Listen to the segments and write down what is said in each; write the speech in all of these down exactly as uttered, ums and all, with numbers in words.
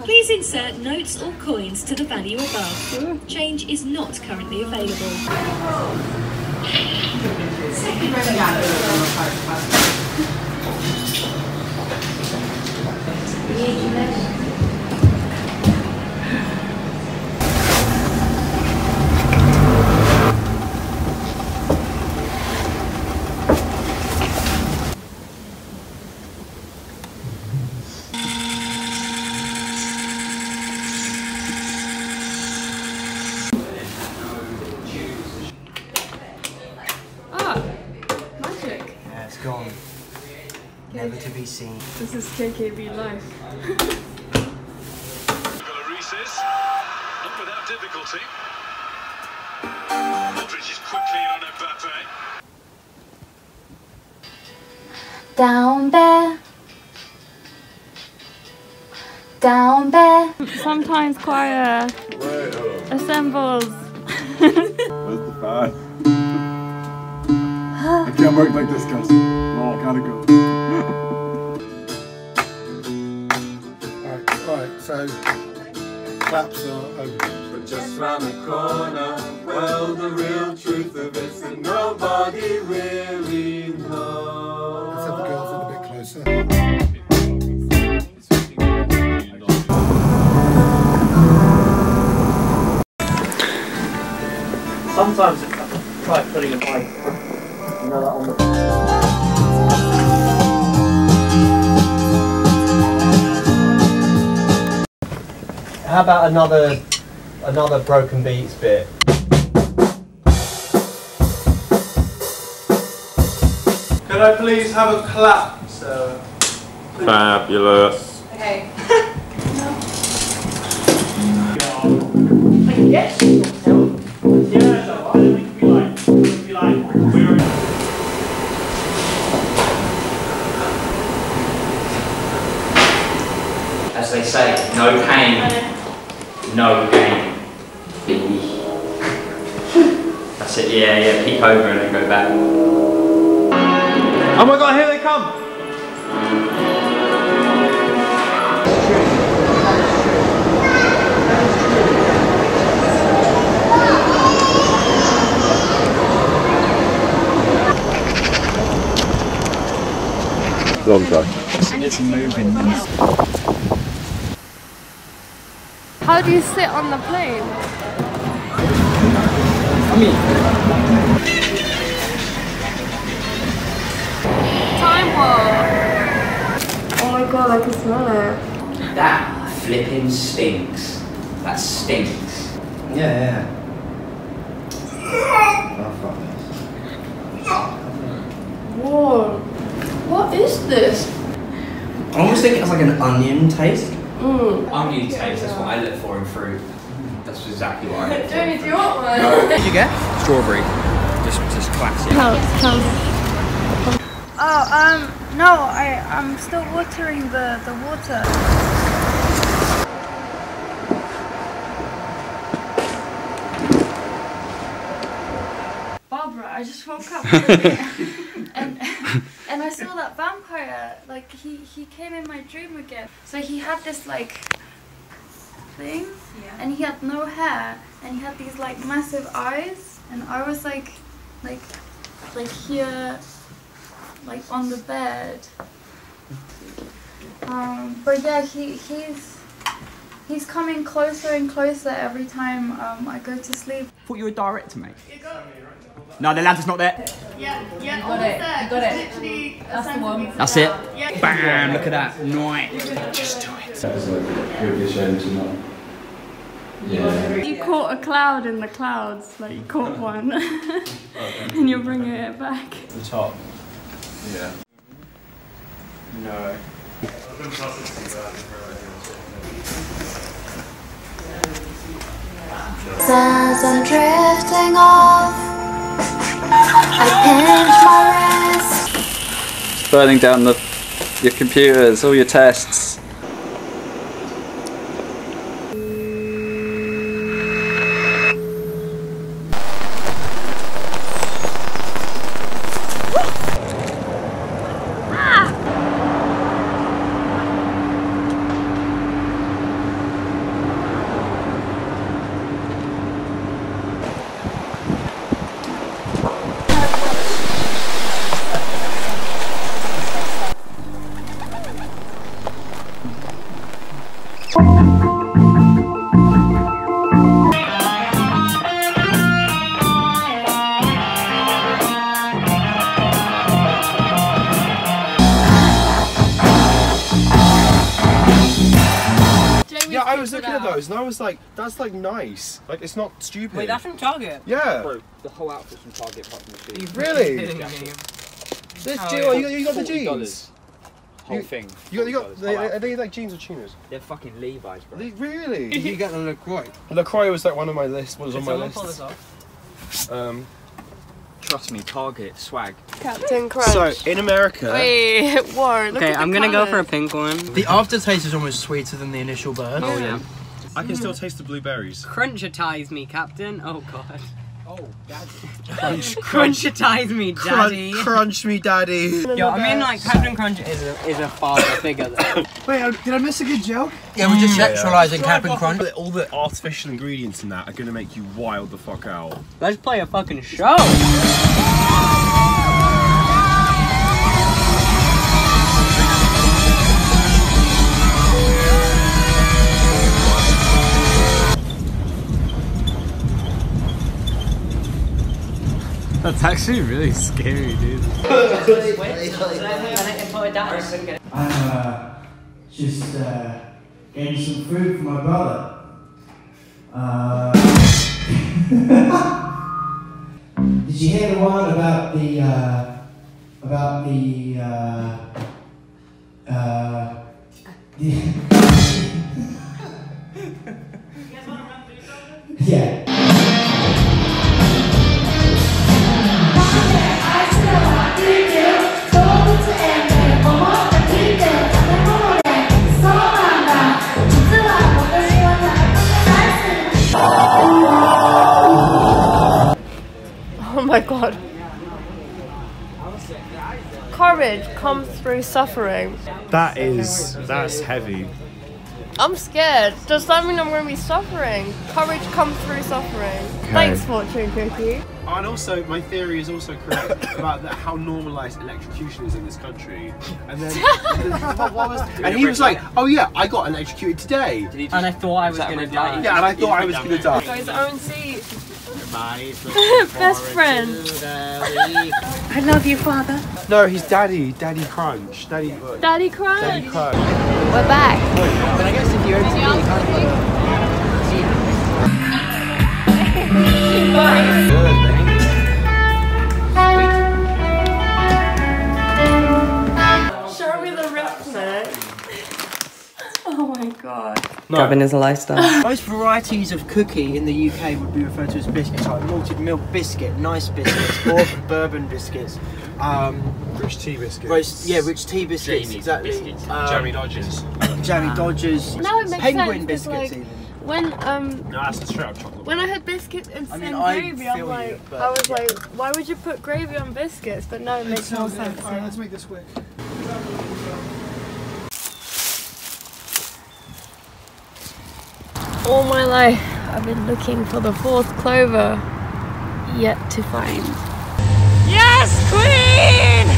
Please insert notes or coins to the value above. Change is not currently available. Gone. Never to be seen. This is K K B Life. Not without difficulty. Modric is quickly on Mbappe. Down there. Down there. Sometimes choir assembles. Where's the fan? I can't work like this, guys. No, I gotta go. Alright, alright, so claps are over. But just round the corner, well, the real truth of it's that nobody really knows. Let's have the girls in a bit closer. Sometimes it's like putting a mic, you know, that on the... How about another, another broken beats bit? Could I please have a clap, sir? Fabulous. Okay. Yes. Yeah, so I don't think we like, we like, we're... As they say, no pain, no gain. That's it, yeah, yeah, peek over and then go back. Oh my god, here they come! Long time. It's moving. How do you sit on the plane? I mean, Time warp. Oh my god, I can smell it. That flipping stinks. That stinks. Yeah, yeah. Oh, fuck this. Whoa. What is this? I almost think it has like an onion taste. Mm. Onion taste, that's what I look for in fruit. That's exactly what I look for. Jamie, do you want one? What did you get? Strawberry. Just, just classic. Oh, um, no, I, I'm still watering the, the water. Barbara, I just woke up and, and I saw that vampire, like, he, he came in my dream again. So he had this, like, thing, yeah. And he had no hair, and he had these, like, massive eyes, and I was, like, like, like here, like on the bed. Um, but yeah, he he's he's coming closer and closer every time um, I go to sleep. Thought you were a director, mate. You got it. No, the ladder's not there. Yeah, yeah, you got it. There. You got it. Literally, that's the one. That's it. Yeah. Bam! Look at that. Nice. Just do it. That's like really ashamed to not. Yeah. You caught a cloud in the clouds, like you caught one, and you're bringing it back. The top. Yeah. No. As I'm drifting off, I pinch my wrist. It's burning down the your computers, all your tests. Yeah, I was looking at those and I was like, that's like nice. Like, it's not stupid. Wait, that's from Target? Yeah. Bro, the whole outfit's from Target apart from the shoes. Really? Yeah. This Oh, jean, yeah. you, got, you got the forty dollars. jeans? Whole you, thing. You got, you got, forty they, dollars. are they like jeans or tuners? They're fucking Levi's, bro. They, really? Did you get the LaCroix? LaCroix was like one of my lists, was Did on my someone list. pull this off? Um, Trust me, Target, swag. Captain Crunch. so, in America... Wait, whoa, look Okay, at I'm the gonna go for a colours. pink one. The aftertaste is almost sweeter than the initial burn. Oh, yeah. I can still taste the blueberries. Crunchitize me, Captain. Oh, God. Oh, daddy. Crunch, Crunchitize me, daddy. Crunch, crunch me, daddy. Yo, I mean, like, Captain Crunch is a, is a father figure, though. Wait, did I miss a good joke? Yeah, we're just Yeah, sexualizing yeah. Captain Crunch. All the artificial ingredients in that are going to make you wild the fuck out. Let's play a fucking show. That's actually really scary, dude. I'm uh, just uh, getting some food for my brother. Uh, did you hear the one about the uh, about the uh, uh, the yeah. Oh my god. Courage comes through suffering. That is, that's heavy. I'm scared. Does that mean I'm going to be suffering? Courage comes through suffering. Okay. Thanks, Fortune Cookie. And also, my theory is also correct about the, how normalised electrocution is in this country. And then, and, then what, what was, and he was like, "Oh yeah, I got electrocuted today." And I thought I was gonna die. Yeah, and I thought I was gonna die. Got his own seat. Best friend. I love you, father. No, he's Daddy, Daddy Crunch, Daddy. Daddy Crunch. Daddy Crunch. We're back. But I guess if you open Show me the rip neck. Oh my god. No. Gavin is a lifestyle. Most varieties of cookie in the U K would be referred to as biscuits, like malted milk biscuit, nice biscuits, or bourbon biscuits. Um, rich tea biscuits. Roast, yeah, rich tea biscuits, Jamie exactly. biscuits. Um, Jammy Dodgers. Jammy Dodgers. Now it makes Penguin sense, 'cause, biscuits like, even. when um No, that's the straight up chocolate. when I had biscuits and I mean, same I gravy, feel I'm you, like, but I was yeah. like, why would you put gravy on biscuits? But no, it makes more sense. Alright, let's make this quick. All my life, I've been looking for the fourth clover, yet to find. Yes, Queen!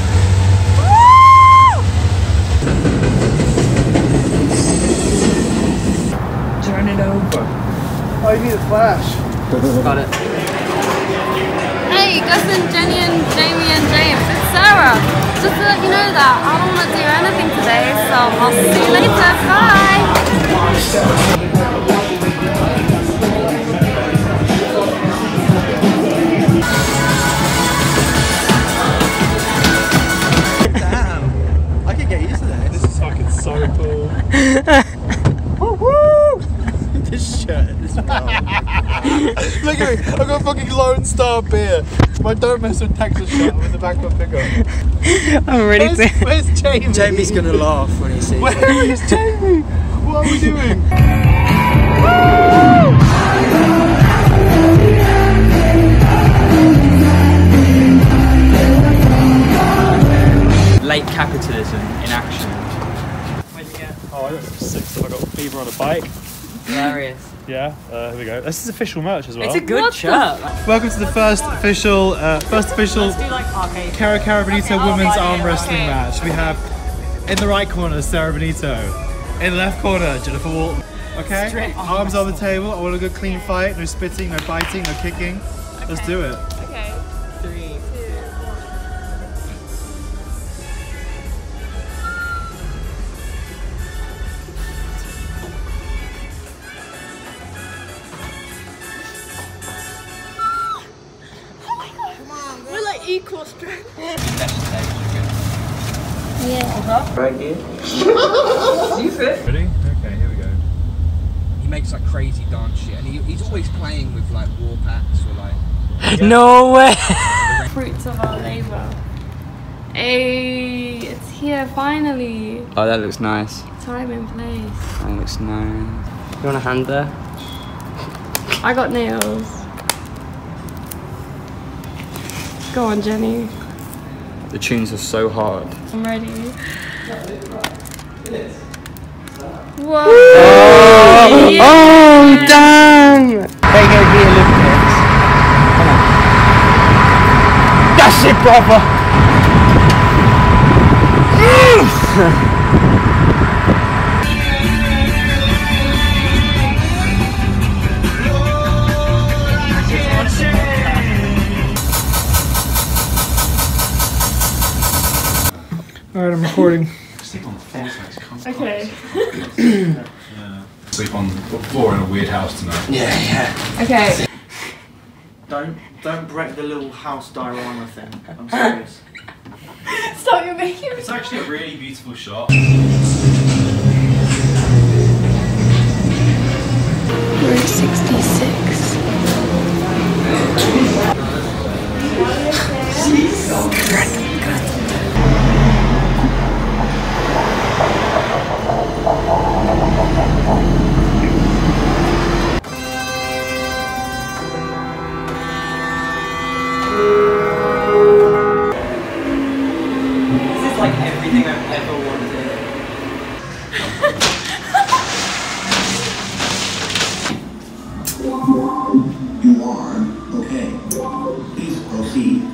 Turn it over. Oh, you need a flash. Got it. Hey, Gus and Jenny and Jamie and James, it's Sarah. Just to let you know that I don't want to do anything today, so I'll see you later. Bye! Damn. I could get used to this. This is fucking so cool. This shirt is well. Look at me, I've got a fucking Lone Star beer. My Don't Mess with Texas shirt with the back of my pickup. I'm ready where's, to. Where's Jamie? Jamie's gonna laugh when he sees Where it. is Jamie? What are we doing? Late capitalism in action. Where'd you get? Oh, I got sick stuff. I got fever on a bike. Hilarious. Yeah, uh, here we go. This is official merch as well. It's a good shirt. Welcome to the first official, uh, first official Let's do like arcade. Kero Kero Bonito Okay, women's oh, arm yeah, wrestling okay. match. We have in the right corner Sarah Bonito, in the left corner Jennifer Walton. Okay, Straight arm arms on the table. I want a good clean fight. No spitting, no biting, no kicking. Let's do it. Okay. Three. claustrophobic. Yeah. Right here. You fit? Ready? Okay, here we go. He makes like crazy dance shit, and he, he's always playing with like war packs or like. Yeah. No way! Fruits of our labour. Hey, it's here finally. Oh, that looks nice. Time and place. That looks nice. You want a hand there? I got nails. Go on, Jenny. The tunes are so hard. I'm ready. Whoa! Oh, Yeah. oh damn! K K B Olympics. Come on. That's it, brother! Alright, I'm recording. Sleep on the floor, so it's comfortable. Okay. Yeah. Sleep on the floor in a weird house tonight. Yeah, yeah. Okay. Don't don't break the little house diorama thing. I'm serious. Stop, you're making me. It's actually a really beautiful shot. Route sixty-six. This is like everything I've ever wanted. You are okay. Please proceed.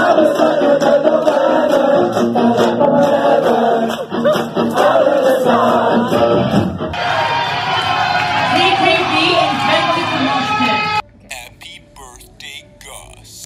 K K B invented the mosh pit. Happy birthday, Gus.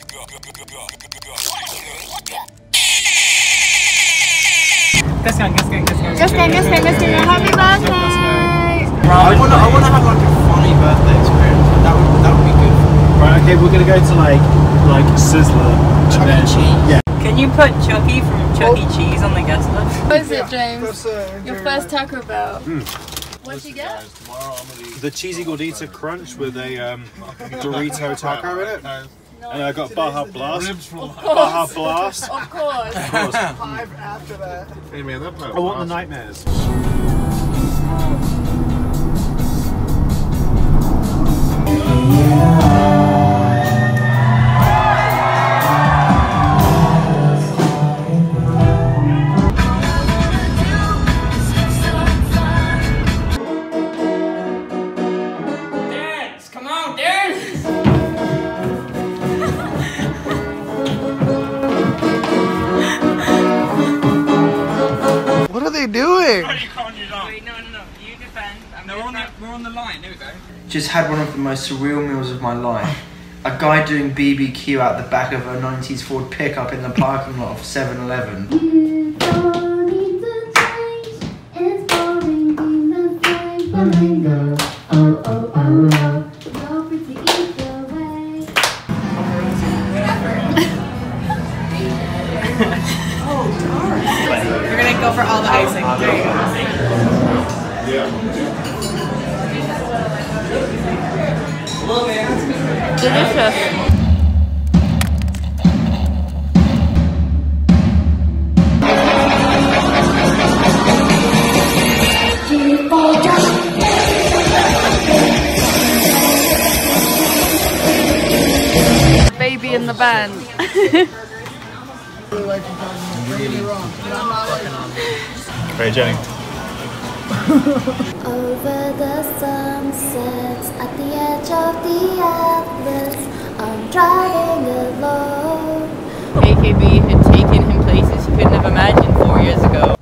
Gus gang, Gus gang, Gus gang. Gus gang, Gus gang, Gus gang, happy birthday! I wanna, I wanna have like a funny birthday experience. That would, that would be good. Right, okay, we're gonna go to like, like Sizzler. Chuck E. Cheese. Yeah. Can you put Chucky from Chuck E. Cheese on the guest list? What is it, James? That's, uh, Your first Taco Bell. What'd you get? The cheesy gordita crunch with a um, Dorito taco in it. And I got Baja Blast. Baja Blast. Of course. Of course. Five after that. Hey man, that I want the nightmares. Dance! Come on, dance! What are they doing? Wait, no, no, no. You defend. I'm no, we're on, the, we're on the line. There we go. Just had one of the most surreal meals of my life. A guy doing B B Q out the back of a nineties Ford pickup in the parking lot of seven eleven. You don't need to change. It's boring being the same. Flamingo. Oh, oh, oh, oh. You're pretty either way. We're gonna go for all the icing. There you go. Delicious. Baby in the band. Hey Jenny. Over the sunsets at the edge of the atlas, I'm driving alone. K K B had taken him places he couldn't have imagined four years ago.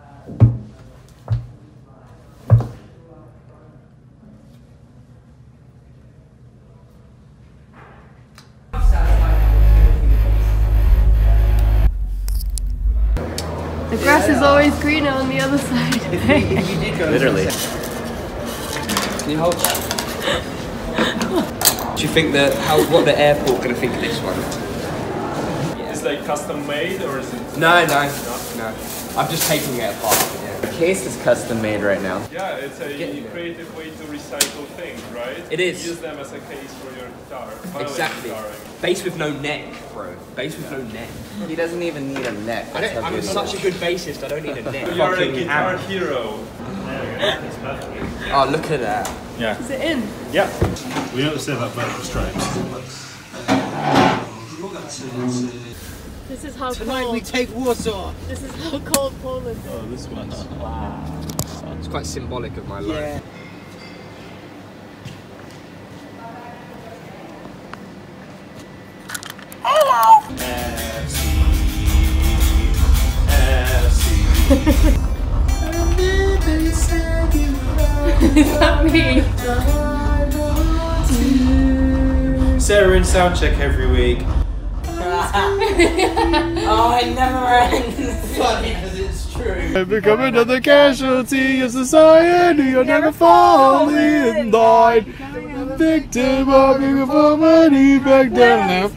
The grass is always greener on the other side. Literally. Can you hold that? Do you think that how what the airport gonna think of this one? It's like custom made or is it? No, no, no. I'm just taking it apart. Yeah. The case is custom made right now. Yeah, it's a creative way to recycle things, right? It is. Use them as a case for your guitar. Violin Exactly. guitar, I mean. Bass with no neck, bro. Bass with no neck. He doesn't even need a neck. I don't, I'm such a good bassist, I don't need a neck. You're a Fucking guitar hammer. hero. Oh, look at that. Yeah. Is it in? Yeah. We don't say that about the stripes. This is how Tonight cold. we take Warsaw. This is how cold Poland is. Oh, this one's. Wow. It's quite symbolic of my life. Yeah. Hello. Is that me? Sarah in soundcheck every week. Oh, it never ends. Funny because it's true. I become another casualty of society. You'll never fall in line. Victim of your poverty back down.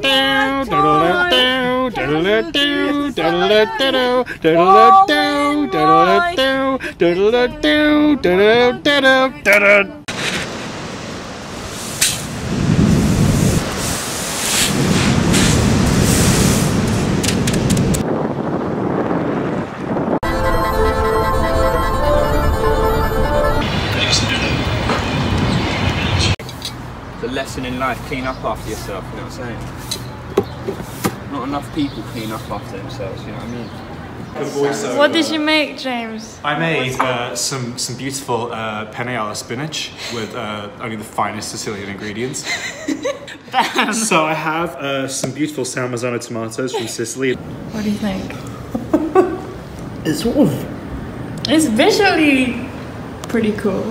It's a lesson in life, clean up after yourself, you know what I'm saying? Not enough people clean up after themselves, you know what I mean? What did you make, James? I made uh, some some beautiful uh, penne alla spinach with uh, only the finest Sicilian ingredients. Bam. So I have uh, some beautiful San Marzano tomatoes from Sicily. What do you think? It's sort of. It's visually pretty cool.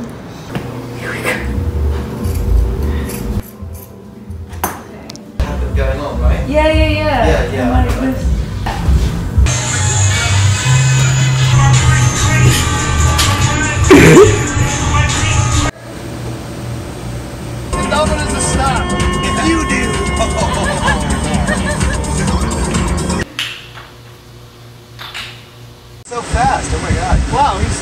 Have it going on, right? Yeah, yeah, yeah. Yeah, yeah. Like this. Known as a stop. If you do. So fast, oh my god. Wow, he's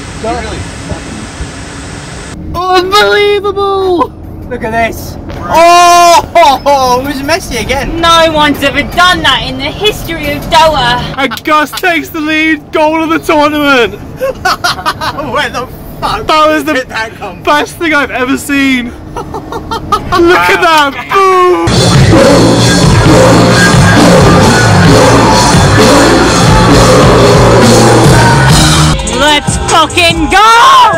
He really. Unbelievable! Look at this. Oh, it was Messi again. No one's ever done that in the history of Doha. And Gus takes the lead, goal of the tournament. Where the fuck That was the did that come best thing I've ever seen. Look at that, boom! Let's fucking go!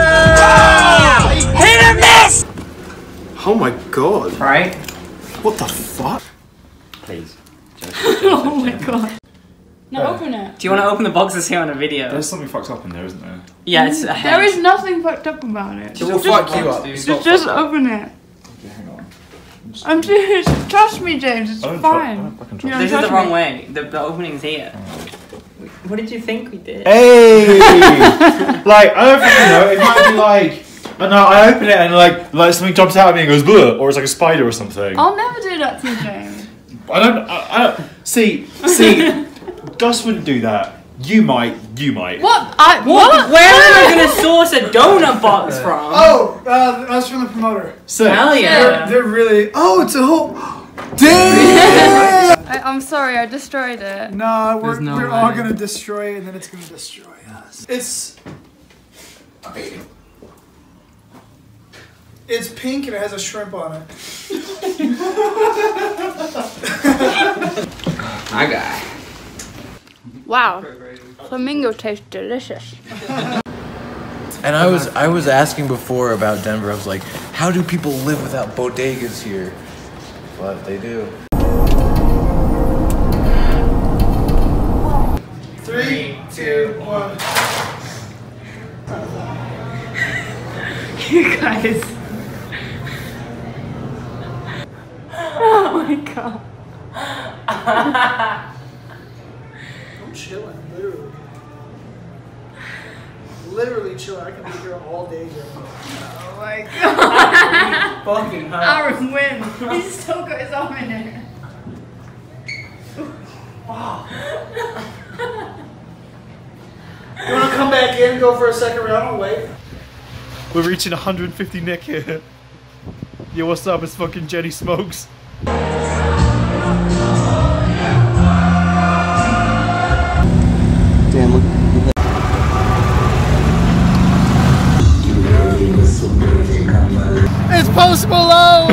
Hit or miss! Oh my god. Right? What the fuck? Please. Oh my god. No, open it. Do you want to open the boxes here on a video? There's something fucked up in there, isn't there? Yeah, it's a head. There is nothing fucked up about it. It will fuck you up. Just, just, just open it. Okay, hang on. I'm serious. Trust me, James. It's I don't fine. tru- I don't fucking You trust don't This is trust the wrong me. way. The, the opening's here. What did you think we did? Hey! Like, I don't fucking know, it might be like, I know, I open it and like, like something jumps out at me and goes, bleh, or it's like a spider or something. I'll never do that to you, James. I don't, I, I don't, see, see, Gus wouldn't do that. You might, you might. What? I What? Where am I gonna source a donut box from? Oh, uh, that's from the promoter. So, Hell yeah. They're, they're really. Oh, it's a whole. Damn! I, I'm sorry, I destroyed it. No, we're, There's no we're way. all gonna destroy it and then it's gonna destroy us. It's. It's pink and it has a shrimp on it. My guy. Wow. Flamingo tastes delicious. And I was I was asking before about Denver. I was like, how do people live without bodegas here? But they do. Three, two, one. You guys. Oh my god. I'm chilling, literally. Literally chilling. I can be here all day. Oh my god. Fucking hell. Aaron wins. He's still got his arm in it. You wanna come back in, go for a second round? I'll wait. We're reaching one hundred fifty Nick here. Yo, what's up? It's fucking Jenny Smokes. Damn, look. It's Post Malone!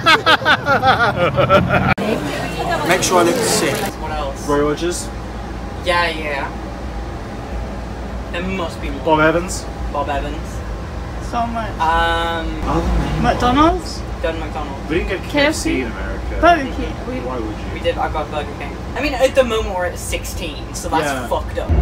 Make sure I look sick. What else? Roy Rogers. Yeah, yeah. There must be more. Bob Evans. Bob Evans. So much. Um. McDonald's? Done McDonald's. We didn't get K F C in America. Burger King. We, Why would you? We did. I got Burger King. I mean, at the moment we're at sixteen, so that's Yeah. fucked up.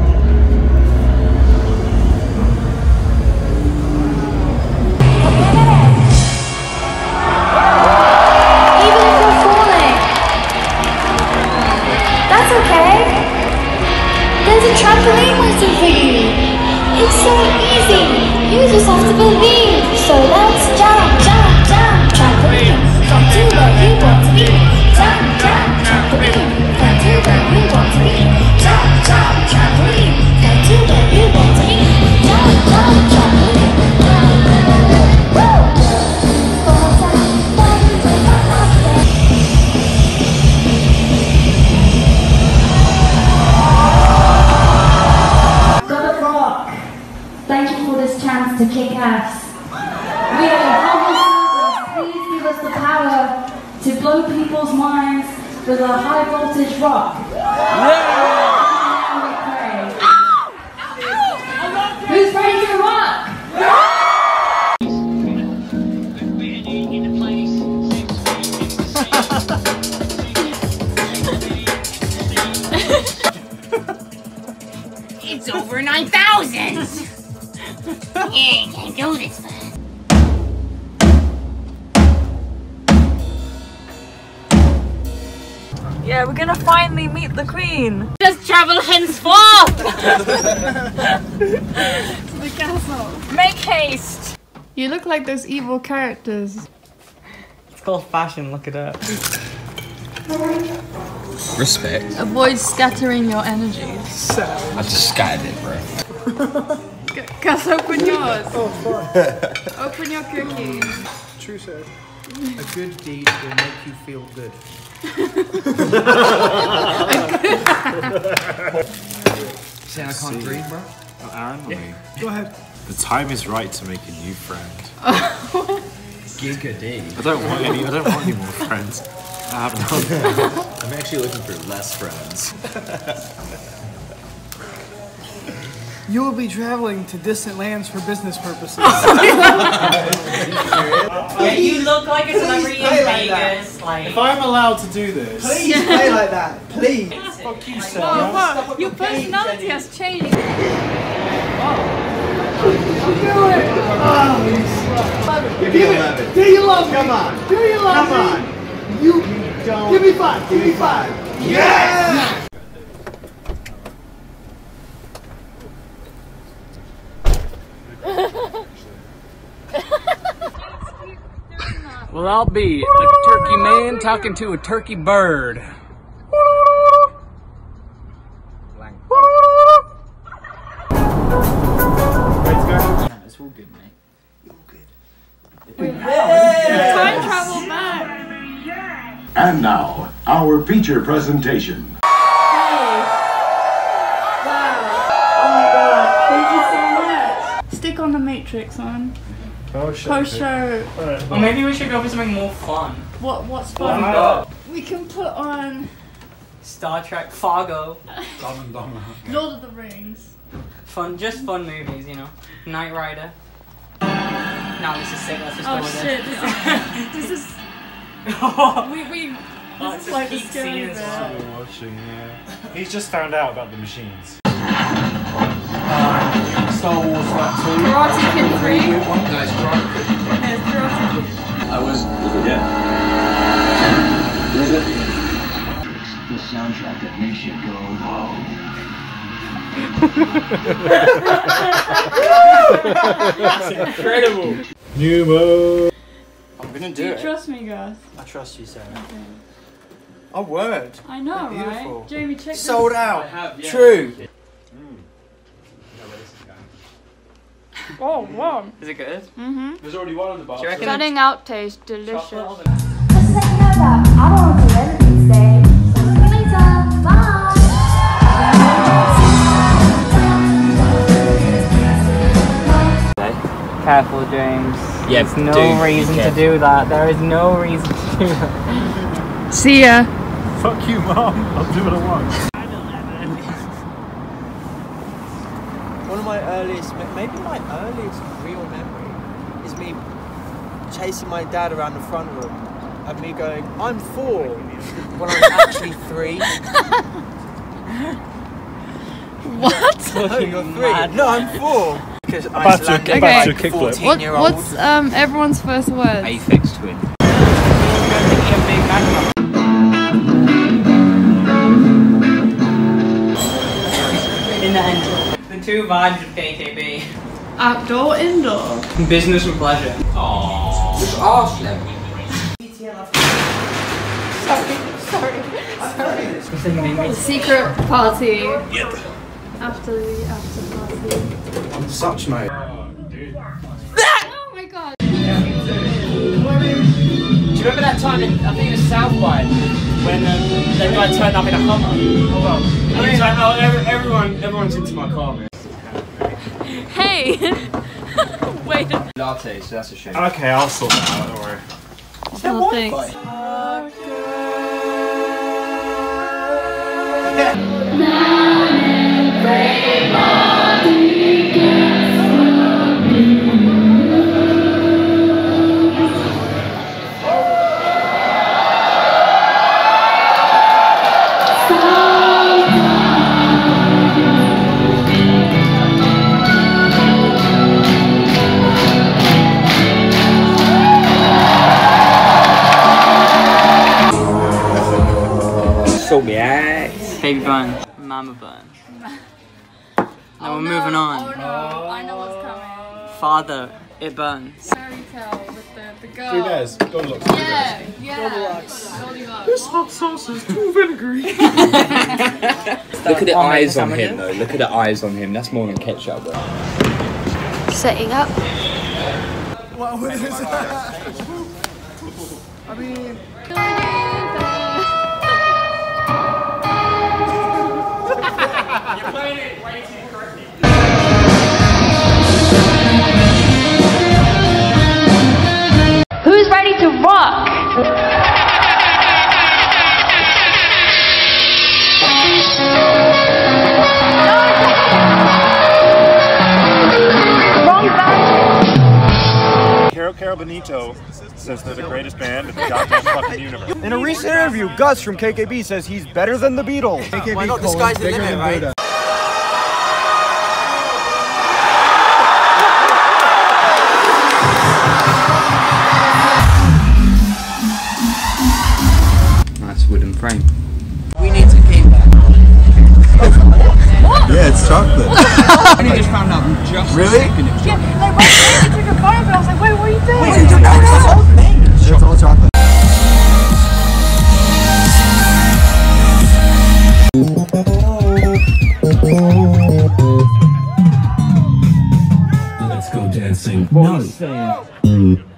Even if you're falling, that's okay. There's a trampoline waiting for you. It's so easy. You just have to believe. So let's jump, jump, jump, trampoline. Come to where you want to be. Jump, jump, trampoline. Come to where you want to be. Jump, jump, trampoline. Come to where you want to be. Jump, jump, trampoline. Woo! Gotta rock. Thank you for this chance to kick ass. We are your humble servants. Please give us the power to blow people's minds with a high voltage rock. And we pray. Who's ready to rock? It's over nine thousand! Yeah, can't do this. Yeah, we're gonna finally meet the Queen. Just travel henceforth! To the castle. Make haste! You look like those evil characters. It's called fashion. Look it up. Respect. Avoid scattering your energies. So. I just scattered it, bro. Gus, open yours. Open your cookie. True, sir. A good deed will make you feel good. Say I can't breathe, bro? Oh, Aaron, Yeah. Go ahead. the time is right to make a new friend. Giga D. I don't want any. I don't want any more friends. I have none. I'm actually looking for less friends. You will be traveling to distant lands for business purposes. Yeah, you look like a celebrity in play like Vegas. Like, If I'm allowed to do this, Please play like that. Please. fuck you, sir. Whoa, whoa. Your personality has changed. Give me eleven. Do you love me? Come on. Do you love Come me? on. You don't. Give me five. Give me five. Yes! Well, I'll be a turkey man talking to a turkey bird. It's all good, mate. Time travel back. And now, our feature presentation. Hey. Wow. Oh my god. Thank you so much. Stick on the Matrix on. Oh shit. Post show. Well, maybe we should go for something more fun. What? What's What fun? have we got? We can put on Star Trek, Fargo. Lord of the Rings. Fun, just fun movies, you know. Knight Rider. No, this is sick. Let's just Oh go with shit! this. This is. This is. We we. Oh, This it's is a like the peak scary scene bit. as well. We're watching, yeah. He's just found out about the machines. Star Wars that too. Karate Kid three. No, it's Karate Kid. There's Karate Kid. I was. Yeah. Is it? The soundtrack that makes you go, whoa. That's incredible. Pneumo. I'm gonna do, Do you it. trust me, Gus? I trust you, Sarah. Okay. Oh, word. I know, Beautiful. right? Jamie, check Sold this. out. I have, yeah. True. Oh, wow. Is it good? Mm-hmm. There's already one on the bar. Cutting out taste delicious. Just to let you know that I don't want to do anything today. So see you later. Bye. Careful, James. Yeah, There's no dude, be reason to careful. do that. There is no reason to do that. See ya. Fuck you, Mom. I'll do what I want. One of my earliest, maybe my earliest real memory is me chasing my dad around the front room and me going, I'm four, when I'm actually three. What? No, you're three. No, I'm four. Because About to- Icelandic, about to like kickflip. What, fourteen-year-old. what's um everyone's first word? Aphex twin. In the end. The two vibes of K K B. Outdoor, indoor. Business and pleasure. Aww. Just arse them. Sorry, sorry. Secret party. After the after party. I'm such mate. Oh my god. Do you remember that time in, I think it was South by, when um, that guy turned up in a Hummer? Hold on. I mean, like, oh, every, everyone, everyone's into my car, man. Hey! Wait. Latte, so that's a shame. Okay, I'll sort that out, don't worry. Oh, thanks. Salt me ass. Baby bun. Mama bun. Now Oh, we're no. moving on. Oh no, I know what's coming. Father, it burns. Fairy tale with the, the girl. Three bears. Goldilocks. Three Yeah, bears. yeah. Goldilocks. Goldilocks. This hot sauce is too vinegary. Look at the I'll make eyes the on sandwiches. him though. Look at the eyes on him. That's more than ketchup, bro. Setting up. What was that? I mean. You're playing it way too correctly. Who's ready to rock? Kero, Kero, Bonito says they're the greatest band in the goddamn fucking universe. In a recent interview, Gus from K K B says he's better than the Beatles. Why not? The sky's the limit, right? Nice wooden frame. We need to keep that. Yeah, it's chocolate. I only just found out just Really? a second it was Yeah, like when I took a photo, but I was like, wait, what are you doing? Wait, no, no, no. The whole thing. It's all chocolate. Let's go dancing. No.